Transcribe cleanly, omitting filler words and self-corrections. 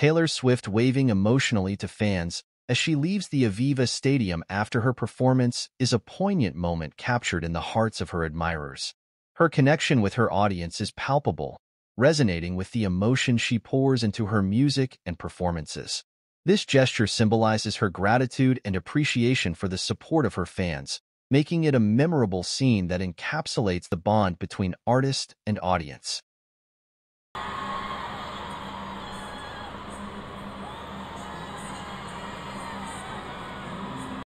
Taylor Swift waving emotionally to fans as she leaves the Aviva Stadium after her performance is a poignant moment captured in the hearts of her admirers. Her connection with her audience is palpable, resonating with the emotion she pours into her music and performances. This gesture symbolizes her gratitude and appreciation for the support of her fans, making it a memorable scene that encapsulates the bond between artist and audience.